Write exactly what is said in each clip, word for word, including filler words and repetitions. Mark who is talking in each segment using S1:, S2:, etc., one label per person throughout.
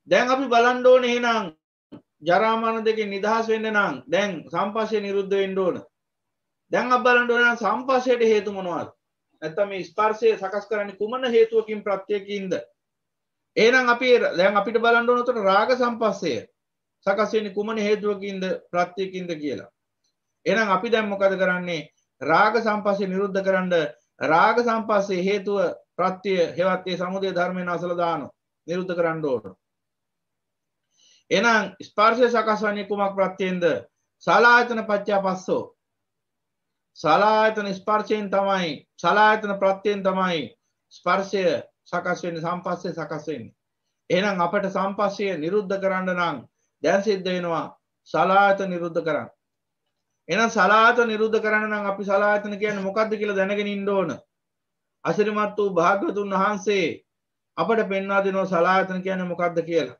S1: දැන් අපි බලන්න ඕනේ එහෙනම් ජරා මරණ දෙකෙන් නිදහස් වෙන්න නම් දැන් සම්පස්සේ නිරුද්ධ වෙන්න ඕන. දැන් අපි බලන්න ඕනේ නම් සම්පස්සේට හේතු මොනවද? නැත්නම් මේ ස්පර්ශය සකස් කරන්නේ කුමන හේතුවකින් ප්‍රත්‍යයකින්ද? එහෙනම් අපි දැන් අපිට බලන්න ඕන උතන රාග සම්පස්සය සකස් වෙන්නේ කුමන හේතුවකින්ද ප්‍රත්‍යයකින්ද කියලා. එහෙනම් අපි දැන් මොකද කරන්නේ? රාග සම්පස්සේ නිරුද්ධ කරන්න රාග සම්පස්සේ හේතුව ප්‍රත්‍ය හේවත් ඒ සමුදය ධර්මයෙන් අසල දානවා. නිරුද්ධ කරන්න ඕන. එහෙනම් ස්පර්ශය සකස් වන්නේ කුමක් ප්‍රත්‍යෙන්ද? සලආයතන පත්‍ය පස්සෝ. සලආයතන ස්පර්ශයෙන් තමයි සලආයතන ප්‍රත්‍යයෙන් තමයි ස්පර්ශය සකස් වෙන්නේ සම්පස්සේ සකස් වෙන්නේ. එහෙනම් අපට සම්පස්සය නිරුද්ධ කරන්න නම් දැන් සිද්ධ වෙනවා සලආයතන නිරුද්ධ කරන්න. එහෙනම් සලආයතන නිරුද්ධ කරන්න නම් අපි සලආයතන කියන්නේ මොකක්ද කියලා දැනගෙන ඉන්න ඕන. අසිරිමත් වූ භාග්‍යවතුන් වහන්සේ අපට පෙන්වා දෙනවා සලආයතන කියන්නේ මොකක්ද කියලා.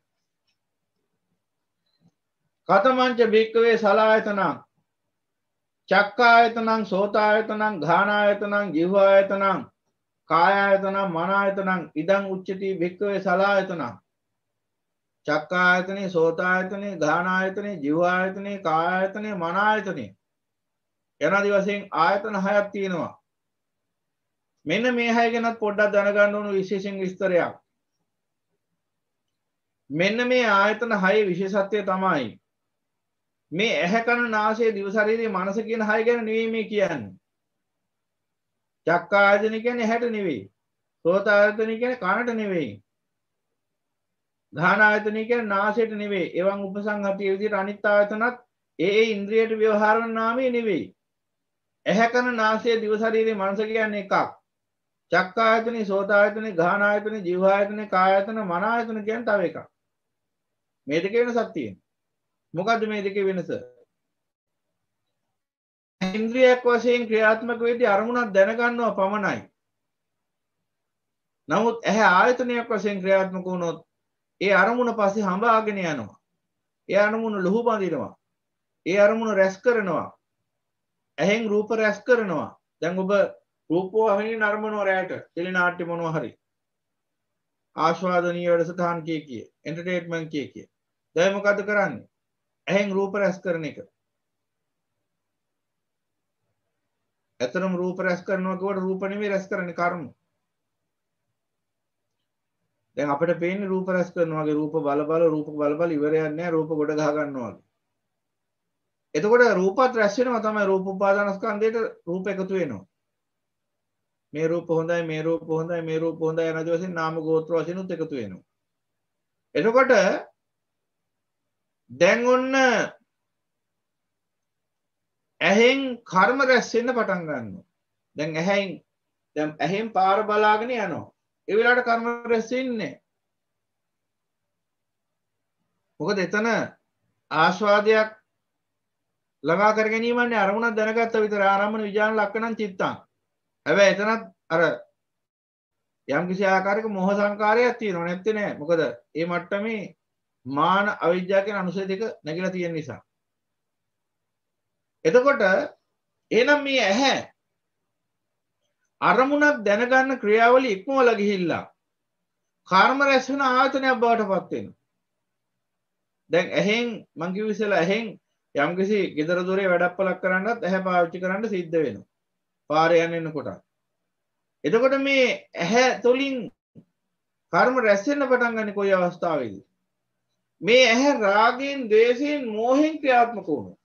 S1: කතමංච භික්කවේ සලආයතනං චක්කායතනං සෝතායතනං ඝානායතනං ජීවායතනං කායායතනං මනායතනං ඉදං උච්චති භික්කවේ සලආයතනං. චක්කායතනේ සෝතායතනේ ඝානායතනේ ජීවායතනේ කායායතනේ මනායතනේ යනාදී වශයෙන් ආයතන හයක් තියෙනවා. මෙන්න මේ හය ගැනත් පොඩ්ඩක් දැනගන්න ඕන විශේෂයෙන් විස්තරයක්. මෙන්න මේ ආයතන හයේ විශේෂත්වය තමයි මේ ඇහැ කන නාසය දිව ශරීරය මනස කියන හය ගැන නෙවෙයි මේ කියන්නේ. චක්කායතන කියන්නේ ඇහැට නෙවෙයි. සෝතායතන කියන්නේ කනට නෙවෙයි. ඝානායතන කියන්නේ නාසයට නෙවෙයි. එවන් උපසංහතිය විදිහට අනිත් ආයතනත් ඒ ඒ ඉන්ද්‍රියට ව්‍යවහාර වන නාමයේ නෙවෙයි. ඇහැ කන නාසය දිව ශරීරය මනස කියන්නේ එකක්. චක්කායතනේ සෝතායතනේ ඝානායතනේ ජීවායතනේ කායායතන මනායතන කියන්නේ තව එකක්. මේ දෙකේ වෙනසක් තියෙනවා. මොකද්ද මේ දෙකේ වෙනස? ඉන්ද්‍රියක් වශයෙන් ක්‍රියාත්මක වෙද්දී අරමුණක් දැනගන්නවා පමණයි. නමුත් ඇහැ ආයතනයක් වශයෙන් ක්‍රියාත්මක වුණොත් ඒ අරමුණ පස්සේ හඹාගෙන යනවා. ඒ අරමුණ ලොහු බඳිනවා. ඒ අරමුණ රැස් කරනවා. ඇහෙන් රූප රැස් කරනවා. දැන් ඔබ රූපවාහිනිය නරඹනවා රැයට ටෙලි නාට්‍ය මොනවා හරි. ආස්වාදනීය වැඩසටහන් කිය කිය එන්ටර්ටේන්මන්ට් කිය කිය. දැන් මොකද්ද කරන්නේ? ඇහෙන් රූප රැස් කරන එක. ඇතරම රූප රැස් කරනවා කියවට රූප නෙමෙයි රැස් කරන්නේ කර්ම. දැන් අපිට පේන්නේ රූප රැස් කරනවා වගේ රූප බල බල රූප බල බල ඉවරයක් නැහැ රූප ගොඩ ගහ ගන්නවා වගේ. එතකොට රූපත් රැස් වෙනවා තමයි රූප උපාදානස්කන්ධයට රූප එකතු වෙනවා. මේ රූප හොඳයි මේ රූප හොඳයි මේ රූප හොඳයි යන දවසේ නාම ගෝත්‍ර වශයෙන් උත් එකතු වෙනවා. එතකොට දැන් ඔන්න ඇහෙන් කර්ම රැස් වෙන්න පටන් ගන්නවා. දැන් ඇහෙන් දැන් ඇහෙන් පාර බලාගෙන යනවා. ඒ වෙලාවට කර්ම රැස් වෙන්නේ. මොකද එතන ආස්වාදයක් ළඟා කර ගැනීමන්නේ අරමුණක් දැනගත්ත විතර ආරම්භන විඥාන ලක්ෂණං චිත්තං. හැබැයි එතනත් අර යම් කිසි ආකාරයක මොහ සංකාරයක් තියෙනව නැත්තේ නෑ. මොකද මේ මට්ටමේ මාන අවිජ්ජා කියන අනුසය දෙක නැగిලා තියෙන නිසා. එතකොට එහෙනම් මේ ඇහැ අරමුණක් දැනගන්න ක්‍රියාවලිය ඉක්මවලා ගිහිල්ලා කර්ම රැස් වෙන ආයතනයක් බවට පත් වෙනවා. දැන් ඇහෙන් මං කිව්ව ඉස්සෙල්ලා ඇහෙන් යම්කිසි ගෙදර දොරේ වැඩපලක් කරන්නත් ඇහැ පාවිච්චි කරන්න සිද්ධ වෙනවා. පාරේ යන්නකොට. එතකොට මේ ඇහැ තුලින් කර්ම රැස් වෙන්න පටන් ගන්න කොයි අවස්ථාවේද? මේ ඇහැ රාගයෙන්, ද්වේෂයෙන්, මෝහෙන් ක්‍රියාත්මක වුණා.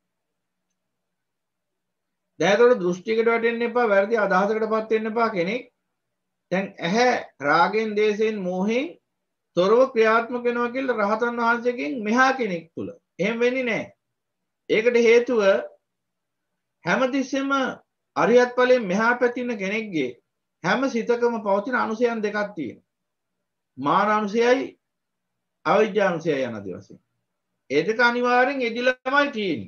S1: දැන් දෘෂ්ටියකට වැටෙන්න එපා, වැරදි අදහසකටපත් වෙන්න එපා කෙනෙක්. දැන් ඇහැ රාගෙන්, දේශයෙන්, මෝහෙන් තොරව ක්‍රියාත්මක වෙනවා කියලා රහතන් වහන්සේගෙන් මෙහා කෙනෙක් තුල. එහෙම වෙන්නේ නැහැ. ඒකට හේතුව හැමතිස්සෙම අරියත් ඵලයෙන් මෙහා පැතින කෙනෙක්ගේ හැම සිතකම පවතින අනුසයන් දෙකක් තියෙනවා. මාන අනුසයයි අවිජ්ජා අනුසයයි යන දවසේ. ඒ දෙක අනිවාර්යෙන් එදිලමයි තියෙන්නේ.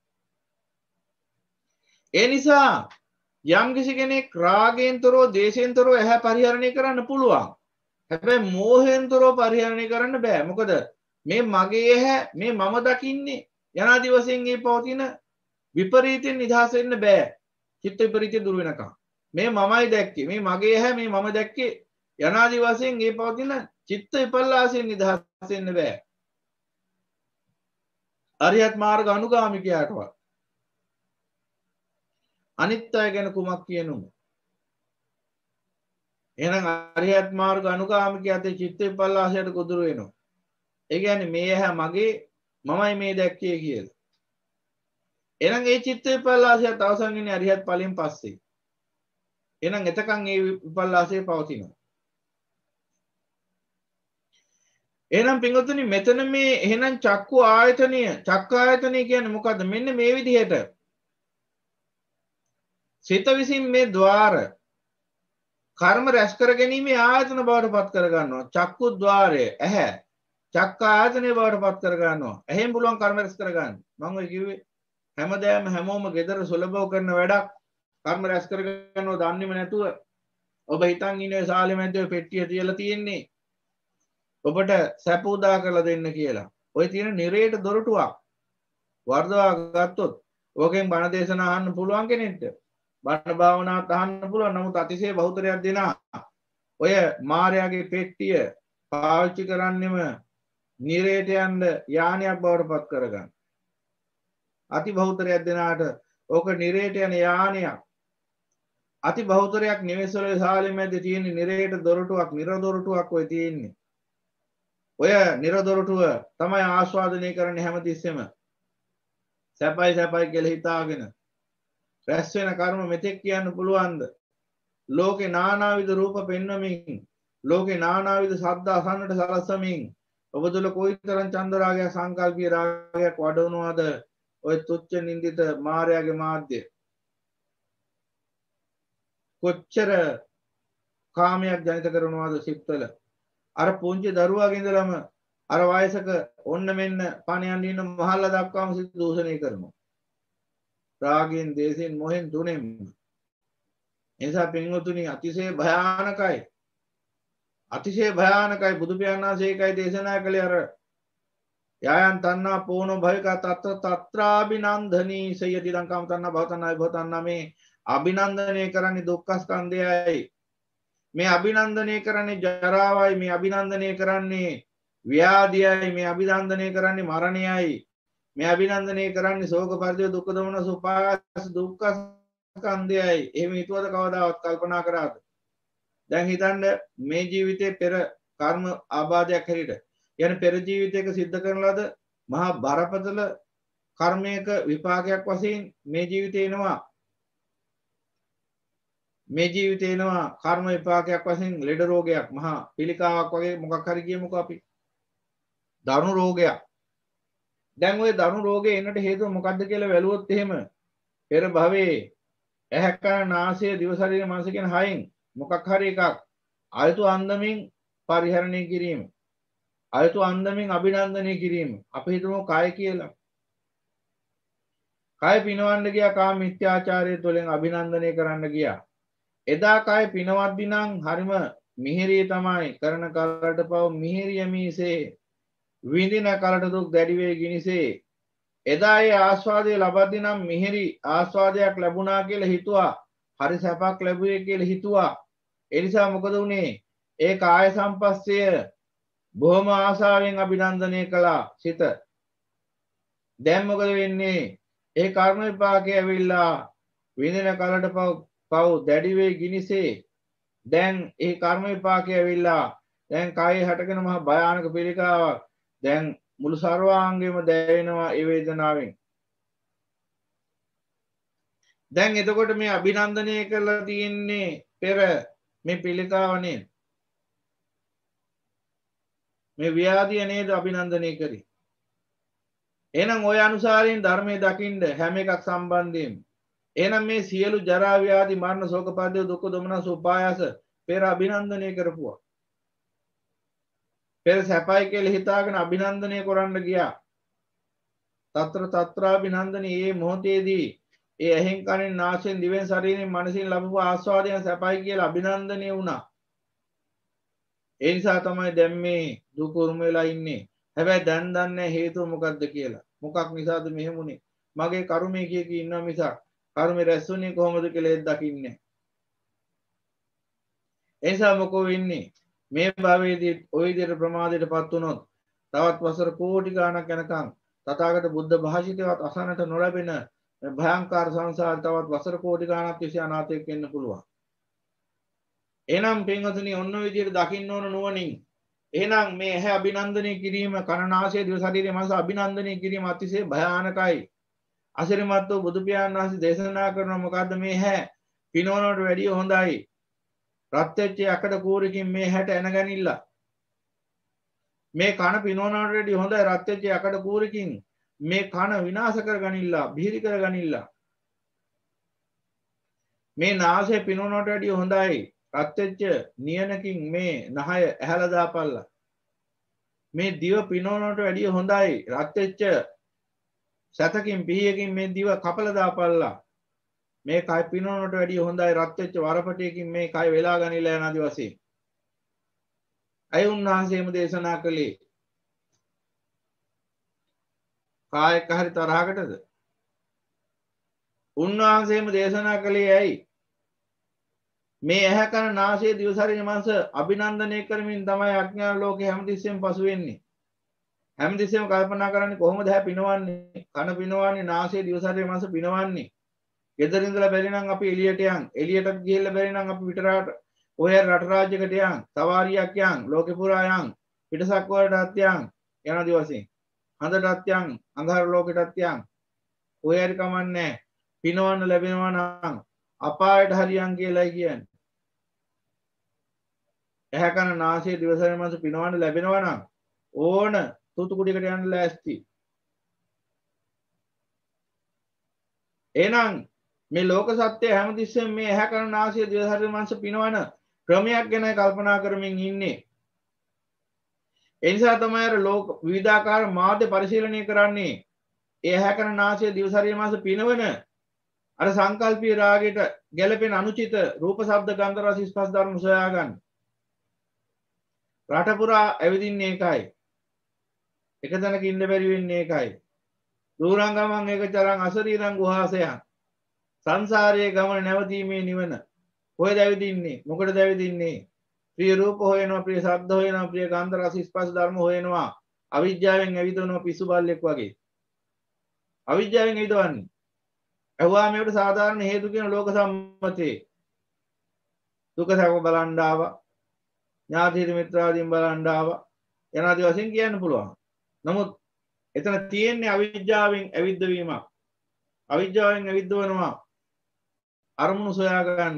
S1: ඒ නිසා යම් කිසි කෙනෙක් රාගයෙන් තොරව, දේශයෙන් තොරව ඇහැ පරිහරණය කරන්න පුළුවන්. හැබැයි මෝහයෙන් තොරව පරිහරණය කරන්න බෑ. මොකද මේ මගේ ඇහැ, මේ මම දකින්නේ යනාදී වශයෙන් මේ පවතින විපරීතයෙන් නිදහස් වෙන්න බෑ. චිත්ත විපරීතය දුර වෙනකම්. මේ මමයි දැක්කේ, මේ මගේ ඇහැ, මේ මම දැක්කේ යනාදී වශයෙන් මේ පවතින චිත්ත විපල්ලාසයෙන් නිදහස් වෙන්න බෑ. අරියත් මාර්ග අනුගාමිකයාටවත්. අනිත් අය ගැන කුමක් කියනුම. එහෙනම් අරියත් මාර්ග අනුගාමිකයාට චිත්ත විපල්ලාසයට ගොදුරු වෙනවා. ඒ කියන්නේ මේ ඇහැ මගේ මමයි මේ දැක්කේ කියලා. එහෙනම් ඒ චිත්ත විපල්ලාසයත් අවසන් වෙන්නේ අරියත් ඵලයෙන් පස්සේ. එහෙනම් එතකන් ඒ විපල්ලාසය පවතිනවා. එහෙනම් පින්වතුනි මෙතන මේ එහෙනම් චක්කු ආයතනය චක්ක ආයතනය කියන්නේ මොකද්ද? මෙන්න මේ විදිහට සිත විසින් මේ ద్వාර කර්ම රැස් කර ගැනීම ආයතන බවට පත් කර ගන්නවා. චක්කු ద్వාරය ඇහැ චක්ක ආයතනය බවට පත් කර ගන්නවා. ඇහෙන් පුළුවන් කර්ම රැස් කර ගන්න. මම ඔය කිව්වේ හැමදාම හැමෝම gedara සුලභව කරන වැඩක් කර්ම රැස් කර ගන්නවා දන්නේම නැතුව ඔබ හිතන් ඉන්නේ ශාලෙ මැද්දේ පෙට්ටිය තියලා තියෙන්නේ ඔබට සැප උදා කරලා දෙන්න කියලා. ඔය තියෙන නිරේට දොරටුවක් වර්ධවා ගත්තොත් ඕකෙන් බණ දේශනා අහන්න පුළුවන් කෙනෙක්ට බණ භාවනාවත් අහන්න පුළුවන්. නමුත් අතිශය බහුතරයක් දෙනා ඔය මායාවේ පෙට්ටිය පාවිච්චි කරන්නෙම නිරේට යන්න යානයක් බවට පත් කරගන්න. අති බහුතරයක් දෙනාට ඕක නිරේට යන යානයක්. අති බහුතරයක් නිවෙස්වල ශාලෙ මැද්දේ තියෙන නිරේට දොරටුවක් නිර දොරටුවක් ඔය තියෙන්නේ. ඔය නිරදොරටුව තමයි ආස්වාදනය කරන්නේ හැමතිස්සෙම. සැපයි සැපයි කියලා හිතාගෙන රැස් වෙන කර්ම මෙතෙක් කියන්න පුළුවන්ද? ලෝකේ නානාවිද රූප පෙන්වමින් ලෝකේ නානාවිද ශබ්ද අසන්නට සලස්වමින් ඔබ තුල කොයිතරම් චන්ද රාගයක් සංකල්පීය රාගයක් වඩවනවද? ඔය තුච්ච නින්දිත මායාවේ මාධ්‍ය කොච්චර කාමයක් ජනිත කරනවද සිත්වල? අර පුංචි දරුවාගේ ඉඳලම අර වයසක ඔන්න මෙන්න පණ යන ඉන්න මහල්ලා දක්වාම සිත දූෂණය කරනවා. රාගයෙන්, දේශයෙන්, මොහෙන් තුනෙන්. එනිසා පින්වතුනි අතිශය භයානකයි. අතිශය භයානකයි. බුදු පියාණන් වහන්සේ ඒකයි දේශනා කළේ අර යායන් තණ්හා පෝනෝ භවික තත්ත තත්‍රාබිනන්දනී සයති ලංකාම තණ්හා භව තණ්හා භව තණ්හා මේ අභිනන්දනය කරන්නේ දුක්ඛ ස්කන්ධයයි. මේ අභිනන්දනය කරන්නේ ජරාවයි, මේ අභිනන්දනය කරන්නේ ව්‍යාධියයි, මේ අභිනන්දනය කරන්නේ මරණයයි, මේ අභිනන්දනය කරන්නේ ශෝක පරිදේ දුක්ඛ දමන සුපාස දුක්ඛ ස්කන්ධයයි. එහෙම හිතුවද කවදාවත් කල්පනා කරාද? දැන් හිතන්න මේ ජීවිතේ පෙර කර්ම ආබාධයක් හැටියට يعني පෙර ජීවිතයක සිද්ධ කරන ලද මහා බරපතල කර්මයක විපාකයක් වශයෙන් මේ ජීවිතේ එනවා. මේ ජීවිතේ එනවා කර්ම විපාකයක් වශයෙන් ලෙඩ රෝගයක් මහා පිළිකාවක් වගේ මොකක් හරි කියමුකෝ අපි. දරුණු රෝගයක්. දැන් ওই දරුණු රෝගේ එන්නට හේතුව මොකද්ද කියලා බැලුවොත් එහෙම පෙර භවයේ ඇහැ කන නාසය දිව ශරීර මනස කියන හයෙන් මොකක් හරි එකක් අයතු අන්දමින් පරිහරණය කිරීම. අයතු අන්දමින් අභිනන්දනය කිරීම. අපි හිතමු කය කියලා. කය පිනවන්න ගියා කාම මිත්‍යාචාරය තුළින් අභිනන්දනය කරන්න ගියා. එදා කය පිනවද්දි නම් හරිම මිහිරිය තමයි කරන කලට පව මිහිරිය මීසේ විඳින කලට දුක් දැඩි වේ ගිනිසේ. එදා ඒ ආස්වාදය ලබද්දි නම් මිහිරි ආස්වාදයක් ලැබුණා කියලා හිතුවා. හරි සැපක් ලැබුවේ කියලා හිතුවා. ඒ නිසා මොකද වුනේ? ඒ කාය සම්පස්සය බොහොම ආසාවෙන් අභිනන්දනය කළා සිත. දැන් මොකද වෙන්නේ? ඒ කර්ම විපාකය ඇවිල්ලා විඳින කලට පව පව් දැඩි වේ ගිනිසේ. දැන් ඒ කර්ම විපාකය ඇවිල්ලා දැන් කායේ හටගෙන මහ භයානක පිළිකාවක්. දැන් මුළු සර්වාංගෙම දැවෙනවා ඒ වේදනාවෙන්. දැන් එතකොට මේ අභිනන්දනය කරලා තියෙන්නේ පෙර මේ පිළිකාව නේද? මේ ව්‍යාධිය නේද අභිනන්දනය කරේ? එහෙනම් ওই අනුසාරයෙන් ධර්මයේ දකින්න හැම එකක් සම්බන්ධයෙන් එහෙනම් මේ සියලු ජරා ව්‍යාධි මරණ ශෝක පරිදේ දුක්ඛ දොමනස් උපායාස පෙර අභිනන්දනය කරපුවා. පෙර සැපයි කියලා හිතාගෙන අභිනන්දනය කරන්න ගියා. తත්‍ර తත්‍රාභිනන්දනී මේ මොහොතේදී ඒ ඇහෙන් කනෙන් නාසයෙන් දිවෙන් ශරීරයෙන් මනසින් ලැබපු ආස්වාදයන් සැපයි කියලා අභිනන්දනය වුණා. ඒ නිසා තමයි දැන් මේ දුක උරුම වෙලා ඉන්නේ. හැබැයි දැන් දන්නේ හේතුව මොකක්ද කියලා. මොකක් නිසාද මෙහෙම උනේ? මගේ කර්මයේ කිය කී ඉන්නවා මිසක් කර්මේ රැස්ුනේ කොහොමද කියලා ඒත් දකින්නේ. ඒ නිසා මොකෝ වෙන්නේ? මේ භවයේදී ওই විදිහට ප්‍රමාදයටපත් වුණොත් තවත් වසර කෝටි ගණනක් යනකම් තථාගත බුද්ධ භාෂිතවත් අසන්නට නොලැබෙන භයංකාර සංසාර තවත් වසර කෝටි ගණනක් තිස්සේ අනාථයෙක් වෙන්න පුළුවන්. එහෙනම් පින්වතුනි ඔන්න ඔය විදිහට දකින්න ඕන නුවණින්. එහෙනම් මේ ඇහැ අභිනන්දනය කිරීම කන නාසය දිව ශරීරය මනස අභිනන්දනය කිරීම අතිශය භයානකයි. අසිරිමත් වූ බුදු පියාණන් වහන්සේ දේශනා කරන මොකද්ද මේ ඇහැ පිනවනට වැඩිය හොඳයි. රත් වෙච්ච යකඩ කූරකින් මේ හැට එනගනින්න. මේ කන පිනවනට වැඩිය හොඳයි රත් වෙච්ච යකඩ කූරකින් මේ කන විනාශ කරගනින්න, බිහිරි කරගනින්න. මේ නාසය පිනවනට වැඩිය හොඳයි රත් වෙච්ච නියනකින් මේ නහය ඇහැලා දාපල්ලා. මේ දිව පිනවනට වැඩිය හොඳයි රත් වෙච්ච සතකින් පිහියකින් මේ දිව කපලා දාපල්ලා. මේ කය පිනවනට වැඩිය හොඳයි රත් වෙච්ච වරපටියකින් මේ කය වෙලා ගනිලා යන ආදි වශයෙන්. අය උන්වහන්සේම දේශනා කළේ කායක හරි තරහකටද? උන්වහන්සේම දේශනා කළේ ඇයි? මේ ඇහැ කන නාසය දිව ශරීර මනස අභිනන්දනය කරමින් තමයි අඥාන ලෝකේ හැමතිස්සෙම පසු වෙන්නේ. හැමතිස්සෙම කල්පනා කරන්නේ කොහොමද හැ පිනවන්නේ? කන පිනවන්නේ, නාසය දිව ශරීර මනස පිනවන්නේ. ගෙදර ඉඳලා බැරි නම් අපි එළියට යන්. එළියටත් ගිහිල්ලා බැරි නම් අපි පිටරට ඔය රට රාජ්‍යයකට යන්. සවාරියක් යන්. ලෝකේ පුරා යන්. පිටසක් වලටත් යන්. යන දිවසින්. හඳටත් යන්. අන්ධකාර ලෝකෙටත් යන්. ඔය හරි කමන්නේ. පිනවන්න ලැබෙනවා නම් අපායට හරියන් කියලායි කියන්නේ. ඇහැ කන නාසය දිව ශරීර මනස පිනවන්න ලැබෙනවා නම් ඕන තුතු කුඩයකට යන්න ලෑස්ති. එහෙනම් මේ ලෝක සත්‍ය හැමතිස්සෙම මේ ඇහැ කන නාසය දිව ශරීර මනස පිනවන ක්‍රමයක් ගැන කල්පනා කරමින් ඉන්නේ. ඒ නිසා තමයි අර ලෝක විවිධාකාර මාධ්‍ය පරිශීලනය කරන්නේ. ඒ ඇහැ කන නාසය දිව ශරීර මනස පිනවන අර සංකල්පීය රාගයට ගැළපෙන අනුචිත රූප ශබ්ද ගන්ධ රස ස්පර්ශ ධර්ම සොයා ගන්න. රට පුරා ඇවිදින්නේ ඒකයි. එක තැනක ඉන්න බැරි වෙන්නේ ඒකයි. දුරං ගමන් ඒක තරම් අසරීරං ගුහාසයන්. සංසාරයේ ගමන නැවතීමේ නිවන. කොහෙද ඇවිදින්නේ? මොකටද ඇවිදින්නේ? ප්‍රිය රූප හොයනවා, ප්‍රිය ශබ්ද හොයනවා, ප්‍රිය ගන්ධ රස ස්පර්ශ ධර්ම හොයනවා. අවිජ්ජාවෙන් ඇවිදවනවා පිස්සු බල්ලෙක් වගේ. අවිජ්ජාවෙන් ඇවිදවන්නේ. ඇහුවා මේකට සාධාරණ හේතු කියන ලෝක සම්මතේ. දුක සැප බලන් ආවා. ඥාති මිත්‍රාදීන් බලන් ආවා. යනාදී වශයෙන් කියන්න පුළුවන්. නමුත් එතන තියෙන්නේ අවිජ්ජාවෙන් ඇවිද්දවීමක්. අවිජ්ජාවෙන් ඇවිද්දවනවා අරමුණු සොයා ගන්න.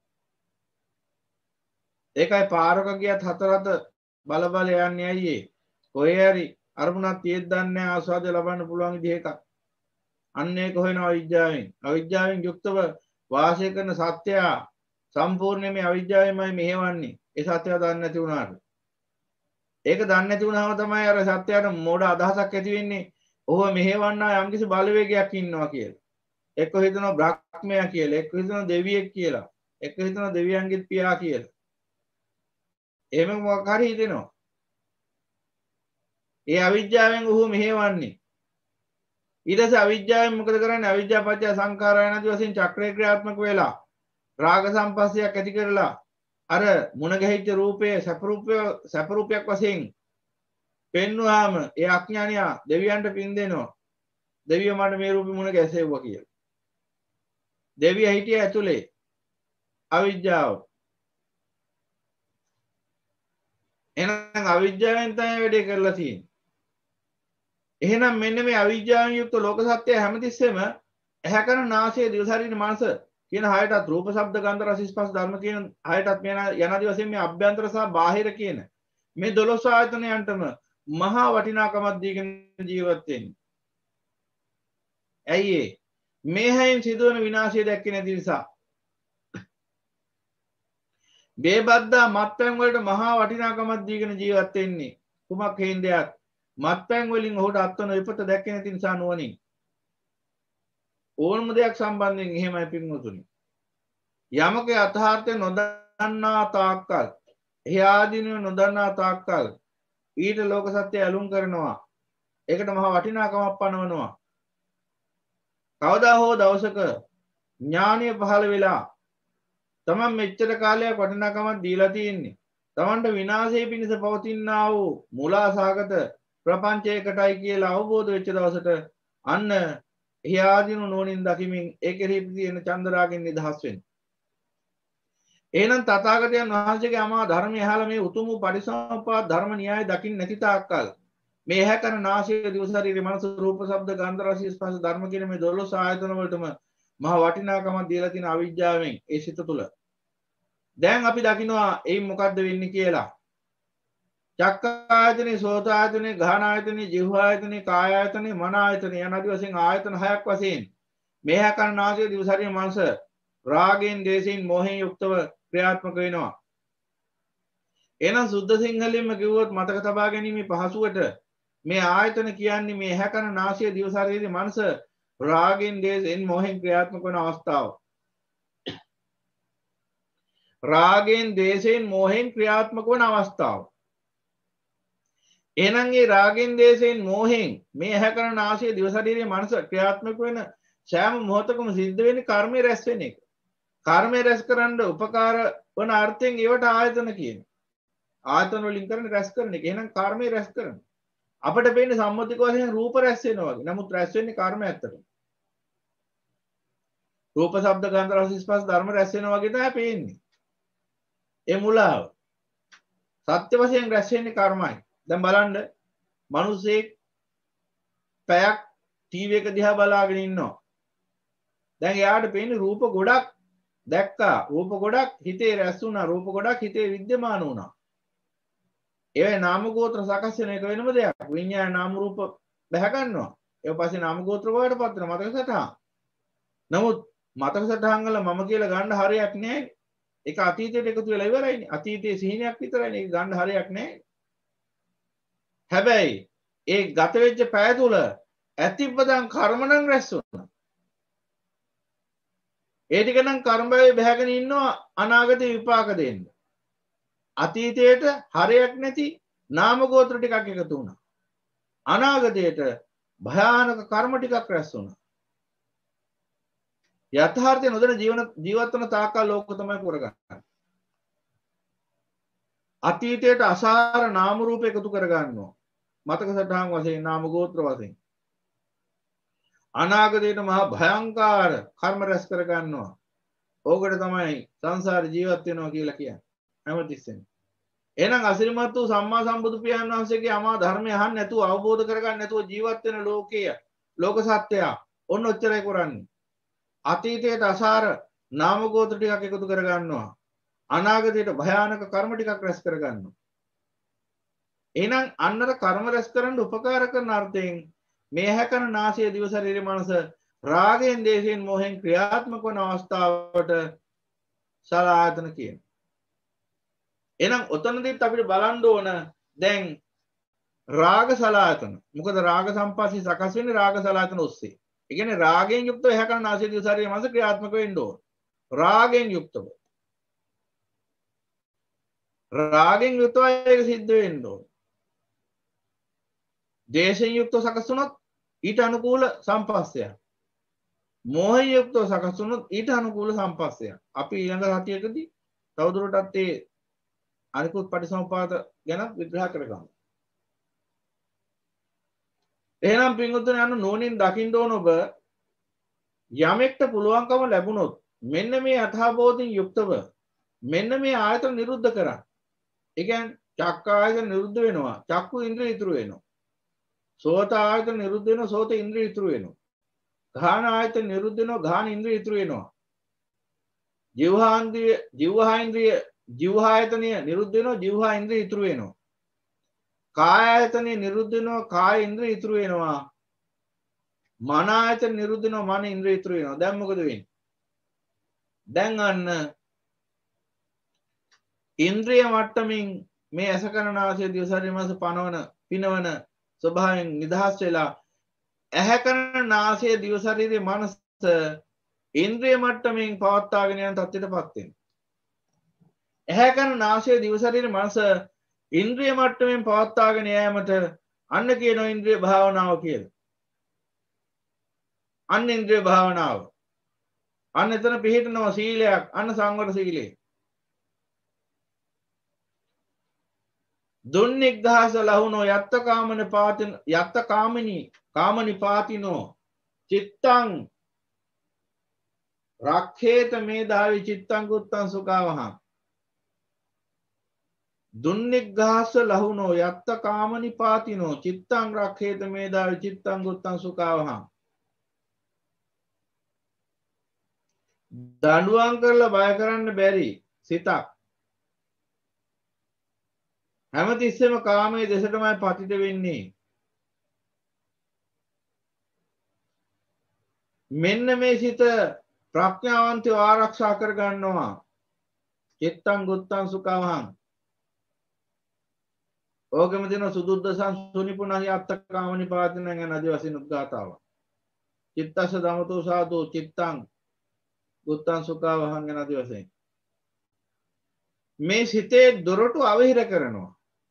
S1: ඒකයි පාරක ගියත් හතරත බල බල යන්නේ ඇයි ඒ? කොහේ හරි අරමුණක් තියෙද්ද දන්නේ ආස්වාද ලබන්න පුළුවන් විදිහ එකක්. අන්න ඒක හොයනවා අවිජ්ජාවෙන්. අවිජ්ජාවෙන් යුක්තව වාසය කරන සත්‍යය සම්පූර්ණයෙන් මේ අවිජ්ජාවෙන්මයි මෙහෙවන්නේ. ඒ සත්‍යය දන්නේ නැති වුණාට. ඒක දන්නේ නැති වුණාම තමයි අර සත්‍යයට මෝඩ අදහසක් ඇති වෙන්නේ. ඔහොම මෙහෙවන්න යම්කිසි බලවේගයක් ඉන්නවා කියලා. එක්ක හිතනවා බ්‍රහ්මයා කියලා, එක්ක හිතනවා දෙවියෙක් කියලා, එක්ක හිතනවා දෙවියන්ගේත් පියා කියලා. එහෙම මොකක් හරි හිතෙනවා. ඒ අවිජ්ජාවෙන් ඔහු මෙහෙවන්නේ. ඊට පස්සේ අවිජ්ජාවෙන් මොකද කරන්නේ? අවිජ්ජා පත්‍ය සංඛාරය නැති වශයෙන් චක්‍රේ ක්‍රියාත්මක වෙලා රාග සම්පස්සයක් ඇති කරලා අර මුණ ගැහිච්ච රූපයේ සැප රූපය සැප රූපයක් වශයෙන් පෙන්වුවාම ඒ අඥානියා දෙවියන්ට පින් දෙනවා. දෙවියෝ මට මේ රූපෙ මුණ ගැසෙව්වා කියලා. දෙවියා හිටිය ඇතුලේ අවිජ්ජාව. එහෙනම් අවිජ්ජාවෙන් තමයි වැඩේ කරලා තියෙන්නේ. එහෙනම් මෙන්න මේ අවිජ්ජාවෙන් යුක්ත ලෝක සත්‍ය හැමතිස්සෙම ඇහැ කන නාසය දිව ශරීර මනස කියන හයටත් රූප ශබ්ද ගන්ධ රස ස්පර්ශ ධර්ම කියන හයටත් මේ යනාදී වශයෙන් මේ අභ්‍යන්තර සහ බාහිර කියන මේ දොළොස් ආයතනයන්ටම මහා වටිනාකමක් දීගෙන ජීවත් වෙන්නේ. ඇයි ඒ? මේ හැයින් සිදුවන විනාශය දැක්කේ නැති නිසා. බේබද්දා මත්පැන් වලට මහා වටිනාකමක් දීගෙන ජීවත් වෙන්නේ. කුමක් හේන්දයක්? මත්පැන් වලින් ඔහුට අත්වන විපත දැක්කේ නැති නිසා නුවණින්. ඕනම දෙයක් සම්බන්ධයෙන් එහෙමයි පින්වතුනි. යමක යථාර්ථය නොදන්නා තාක්කල්, එහි ආදීනව නොදන්නා තාක්කල් ඊට ලෝක සත්‍ය ඇලුම් කරනවා. ඒකට මහා වටිනාකමක් පනවනවා. කවදා හෝ දවසක ඥානීය පහළ වෙලා තමන් මෙච්චර කාලයක් වටිනාකමක් දීලා තියෙන්නේ. තමන්ට විනාශය පිණිස පවතිනා වූ මුලාසහගත ප්‍රපංචයකටයි කියලා අවබෝධ වෙච්ච දවසට අන්න එහි ආදීනු නුවණින් දකිමින් ඒ කෙරෙහි තියෙන චන්දරාගෙන් නිදහස් වෙන්න. එහෙනම් තථාගතයන් වහන්සේගේ අමා ධර්මය අහලා මේ උතුම් වූ පරිසම්පාද ධර්ම න්‍යාය දකින්න නැති තාක්කල් මේ ඇහැ කන නාසය දිව ශරීරය මනස රූප ශබ්ද ගන්ධ රස ස්පර්ශ ධර්ම කියන මේ දොළොස් ආයතන වලටම මහ වටිනාකමක් දීලා තියෙන අවිජ්ජාවෙන් ඒ සිත තුළ දැන් අපි දකිනවා එයින් මොකද්ද වෙන්නේ කියලා. චක්කායතනේ සෝතායතනේ ගාහනායතනේ ජීවආයතනේ කායායතනේ මන ආයතනේ යන ආදී වශයෙන් ආයතන හයක් වශයෙන් මේ ඇහැ කන නාසය දිව ශරීරය මනස රාගෙන් දේශයෙන් මොහෙන් යුක්තව ක්‍රියාත්මක වෙනවා. එහෙනම් සුද්ධ සිංහලෙන්ම කිව්වොත් මතක තබා ගැනීම පහසුවට මේ ආයතන කියන්නේ මේ ඇහැ කන නාසය දිව ශරීරය මනස රාගෙන් දේශයෙන් මොහෙන් ක්‍රියාත්මක වන අවස්ථාව. රාගෙන් දේශයෙන් මොහෙන් ක්‍රියාත්මක වන අවස්ථාව. එහෙනම් මේ රාගෙන් දේශයෙන් මොහෙන් මේ ඇහැ කන නාසය දිව ශරීරය මනස ක්‍රියාත්මක වෙන සෑම මොහොතකම සිද්ධ වෙන්නේ කර්මය රැස් වෙන එක. කර්මය රැස් කරන්න උපකාර වන අර්ථයෙන් ඒවට ආයතන කියනවා. ආයතන වලින් කරන රැස් කරන එක. එහෙනම් කර්මය රැස් කරන. අපිට පේන්නේ සම්මුතික වශයෙන් රූප රැස් වෙනවා වගේ. නමුත් රැස් වෙන්නේ කර්මය ඇත්තට. රූප ශබ්ද ගන්ධ රස ස්පර්ශ ධර්ම රැස් වෙනවා වගේ තමයි පේන්නේ. ඒ මුලාව. සත්‍ය වශයෙන් රැස් වෙන්නේ කර්මයි. දැන් බලන්න මිනිස්සෙක් පැයක් ටීවී එක දිහා බලාගෙන ඉන්නවා. දැන් එයාට පේන්නේ රූප ගොඩක් දැක්කා. රූප ගොඩක් හිතේ රැස් වුණා. රූප ගොඩක් හිතේ විද්‍යමාන වුණා. ඒ නාම ගෝත්‍ර සකස් වෙන එක වෙනම දෙයක්. විඤ්ඤාණ නාම රූප බැහැ ගන්නවා. ඒ පස්සේ නාම ගෝත්‍ර වලට පත් වෙන මතක සටහන්. නමුත් මතක සටහන් වල මම කියලා ගන්න හරියක් නැහැ. ඒක අතීතයට එකතු වෙලා ඉවරයිනේ. අතීතයේ සිහිනයක් විතරයිනේ. ඒක ගන්න හරියක් නැහැ. හැබැයි ඒ ගත වෙච්ච පැය තුල ඇතිපදන් කර්ම නම් රැස් වුණා. ඒ ටික නම් කර්මයේ බැහැගෙන ඉන්නවා අනාගත විපාක දෙන්න. අතීතයට හරයක් නැති නාම ගෝත්‍ර ටිකක් එකතු වුණා. අනාගතයට භයානක කර්ම ටිකක් රැස් වුණා. යථාර්ථය නොදැන ජීවන ජීවත් වන තාක්කල් ලෝක තමයි කරගන්නේ. අතීතයට අසාර නාම රූප එකතු කරගන්නවා. මතක සටහන් වශයෙන් නාම ගෝත්‍ර වශයෙන්. අනාගතයට මහා භයංකාර කර්ම රැස් කරගන්නවා. ඕකට තමයි සංසාර ජීවත් වෙනවා කියලා කියන්නේ. හැමතිස්සෙම. එහෙනම් අසිරිමත් වූ සම්මා සම්බුදු පියාණන් වහන්සේගේ අමා ධර්මය අහන්න නැතුව අවබෝධ කරගන්න නැතුව ජීවත් වෙන ලෝකයේ ලෝක සත්‍යය ඔන්න ඔච්චරයි කරන්නේ. අතීතයට අසාර නාම ගෝත්‍ර ටිකක් එකතු කරගන්නවා. අනාගතයට භයානක කර්ම ටිකක් රැස් කරගන්නවා. එහෙනම් අන්නර කර්ම රැස් කරන්න උපකාර කරන අර්ථයෙන් මේ ඇහැ කන නාසය දිව ශරීරය මනස රාගයෙන් දේශයෙන් මොහෙන් ක්‍රියාත්මක වන අවස්ථාවට සලආයතන කියනවා. එහෙනම් ඔතනදිත් අපිට බලන්න ඕන දැන් රාග සලආයතන. මොකද රාග සම්පස්සේ සකස් වෙන්නේ රාග සලආයතන ඔස්සේ. ඒ කියන්නේ රාගයෙන් යුක්තව ඇහැ කන නාසය දිව ශරීරය මනස ක්‍රියාත්මක වෙන්න ඕන. රාගයෙන් යුක්තව. රාගෙන් යුක්තව ඒක සිද්ධ වෙන්න ඕන. දේශයෙන් යුක්තව සකස් වුණොත් ඊට අනුකූල සම්පස්සයක්. මෝහයෙන් යුක්තව සකස් වුණොත් ඊට අනුකූල සම්පස්සයක්. අපි ඊළඟ සතියකදී තවදුරටත් ඒ අනිකුත් පටිසමුපාද ගැන විග්‍රහ කරගමු. එහෙනම් පින්වතුනි අන්න නෝනින් දකින්න ඕන ඔබ යමෙක්ට පුළුවන්කම ලැබුණොත් මෙන්න මේ අථාබෝධින් යුක්තව මෙන්න මේ ආයතන නිරුද්ධ කරා. ඒ කියන්නේ චක්ක ආයතන නිරුද්ධ වෙනවා. චක්කු ඉන්ද්‍රිය ඉතුරු වෙනවා. සෝත ආයතන නිරුද්ධ වෙනවා. සෝත ඉන්ද්‍රිය ඉතුරු වෙනවා. ගාහන ආයතන නිරුද්ධ වෙනවා. ගාහන ඉන්ද්‍රිය ඉතුරු වෙනවා. ජීවහාන්ද්‍රිය ජීවහා ඉන්ද්‍රිය ජීවහා ආයතනය නිරුද්ධ වෙනවා. ජීවහා ඉන්ද්‍රිය ඉතුරු වෙනවා. කාය ආයතනය නිරුද්ධ වෙනවා. කාය ඉන්ද්‍රිය ඉතුරු වෙනවා. මන ආයතන නිරුද්ධ වෙනවා. මන ඉන්ද්‍රිය ඉතුරු වෙනවා. දැන් මොකද වෙන්නේ? දැන් අන්න ඉන්ද්‍රිය මට්ටමින් මේ ඇස කන නාසය දිව ශරීරය මනස පනවන පිනවන ස්වභාවයෙන් නිදහස් වෙලා ඇහැ කන නාසය දිව ශරීරය මනස ඉන්ද්‍රිය මට්ටමින් පවත්වාගෙන යන තත්ත්වයටපත් වෙනවා. ඇහැ කන නාසය දිව ශරීරය මනස ඉන්ද්‍රිය මට්ටමින් පවත්වාගෙන යෑමට අන්න කියනවා ඉන්ද්‍රිය භාවනාව කියලා. අන්න ඉන්ද්‍රිය භාවනාව. අන්න එතන පිළිහිටනවා සීලයක්. අන්න සංවර සීලය. දුන්නිග්ඝාස ලහුනෝ යත්ත කාමන පාතින යත්ත කාමිනී කාමනි පාතිනෝ චිත්තං රක්ඛේත මේධාවි චිත්තං කුත්තං සුඛාවහං දුන්නිග්ඝාස ලහුනෝ යත්ත කාමනි පාතිනෝ චිත්තං රක්ඛේත මේධාවි චිත්තං කුත්තං සුඛාවහං දඬුවම් කරලා බය කරන්න බැරි සිතක් හැමතිස්සෙම කාමයේ දෙසටමයි පතිත වෙන්නේ මෙන්න මේ සිත ප්‍රඥාවන්තව ආරක්ෂා කර ගන්නවා චිත්තං ගුත්තං සුඛවහං ඕකෙම තියෙන සුදුද්දසං සුනිපුණහි අත්තකාමනි පාතිනං යන ආදී වශයෙන් උද්ඝාතාව චිත්තස්ස දමතෝ සාදු චිත්තං ගුත්තං සුඛවහං යන ආදී වශයෙන් මේ සිතේ දොරටු අවහිර කරනවා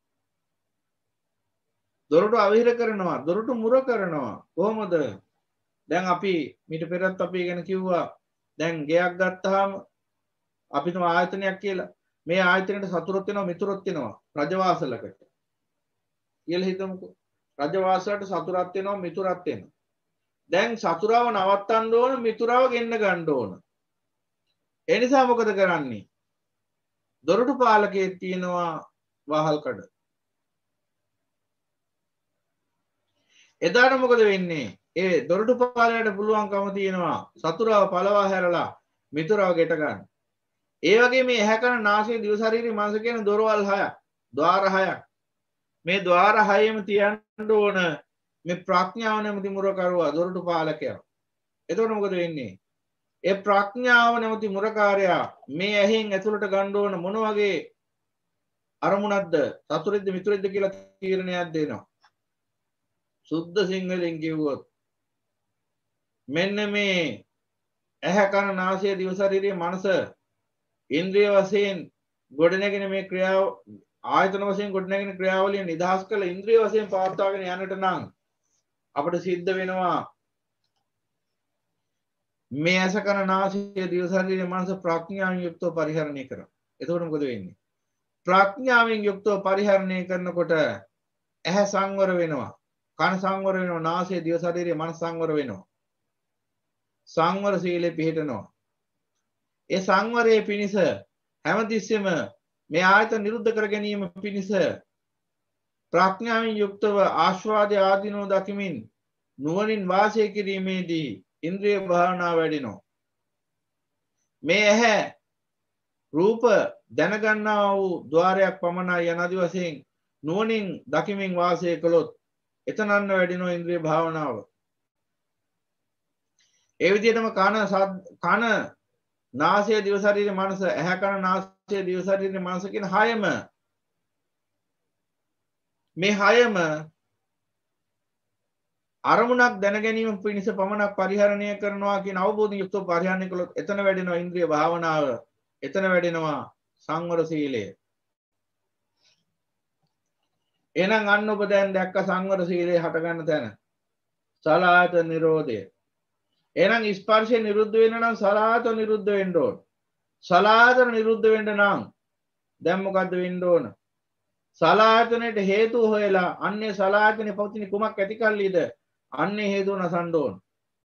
S1: දොරටු අවහිර කරනවා දොරටු මුර කරනවා කොහොමද දැන් අපි මීට පෙරත් අපි ගැන කිව්වා දැන් ගෙයක් ගත්තාම අපි තම ආයතනයක් කියලා මේ ආයතනයේ සතුරොත් වෙනවා මිතුරොත් වෙනවා රජවාසලකට කියලා හිතමුකෝ රජවාසලට සතුරක් වෙනවා මිතුරක් වෙනවා දැන් සතුරව නවත්තන්න ඕන මිතුරව ගෙන්න ගන්න ඕන ඒ නිසා මොකද කරන්නේ දොරටු පාලකයේ තියෙනවා වහල්කඩ එදාට මොකද වෙන්නේ ඒ දොරටු පාලකයට පුළුවන්කම තියෙනවා සතුරව පළවා හැරලා මිතුරව ගෙට ගන්න ඒ වගේ මේ ඇහැ කන නාසය දිව ශරීරය මනස කියන දොරවල් හයක් ద్వාර හයක් මේ ద్వාර හයෙම තියන්න ඕන මේ ප්‍රඥාව නැමැති මුරකරුවා දොරටු පාලකයා එතකොට මොකද වෙන්නේ ඒ ප්‍රඥාව නැමැති මුරකාරයා මේ ඇහෙන් ඇතුළට ගන්න ඕන මොන වගේ අරමුණක්ද සතුරෙද්ද මිතුරෙද්ද කියලා තීරණයක් දෙනවා සුද්ධ සිංහලෙන් කිව්වොත් මෙන්න මේ ඇහැ කන නාසය දිව ශරීරය මනස ඉන්ද්‍රිය වශයෙන් ගොඩනැගෙන මේ ක්‍රියාව ආයතන වශයෙන් ගොඩනැගෙන ක්‍රියාවලිය නිදහස් කළ ඉන්ද්‍රිය වශයෙන් පවත්වාගෙන යන්නට නම් අපිට සිද්ධ වෙනවා මේ ඇස කන නාසය දිව ශරීරය මනස ප්‍රඥාවෙන් යුක්තව පරිහරණය කරනවා. එතකොට මොකද වෙන්නේ? ප්‍රඥාවෙන් යුක්තව පරිහරණය කරනකොට ඇහැ සංවර වෙනවා, කන සංවර වෙනවා, නාසය දිව ශරීරය මනස සංවර වෙනවා. සංවර සීලෙ පිහිටනවා. ඒ සංවරයේ පිණිස හැමතිස්සෙම මේ ආයතන නිරුද්ධ කර ගැනීම පිණිස ප්‍රඥාවෙන් යුක්තව ආස්වාදය ආදීනෝ දකිමින් නුවණින් වාසය කිරීමේදී ඉන්ද්‍රිය භාවනාව වැඩිනවා. මේ ඇහැ රූප දැනගන්නා වූ ద్వාරයක් පමණයි යනාදි වශයෙන් නුවණින් දකිමින් වාසය කළොත් එතනන්න වැඩිනවා ඉන්ද්‍රිය භාවනාව. ඒ විදිහටම කන කන නාසය දිව ශරීරය මනස ඇහැ කන නාසය දිව ශරීරය මනස කියන හයම මේ හයම අරමුණක් දැන ගැනීම පිණිස පමණක් පරිහරණය කරනවා කියන අවබෝධයෙන් යුක්තව පරිහරණය කළොත් එතන වැඩෙනවා ඉන්ද්‍රිය භාවනාව එතන වැඩෙනවා සංවර සීලය. එහෙනම් අන්න ඔබ දැන් දැක්ක සංවර සීලය හට ගන්න තැන සලායතන නිරෝධය. එහෙනම් ස්පර්ශය නිරුද්ධ වෙන්න නම් සලායතන නිරුද්ධ වෙන්න ඕන. සලායතන නිරුද්ධ වෙන්න නම් දැන් මොකද්ද වෙන්න ඕන? සලායතනයට හේතු හොයලා අන්නේ සලායතනේ පවතින කුමක් ඇති කල්ලිද? අන්නේ හේතුව නසන්න ඕන.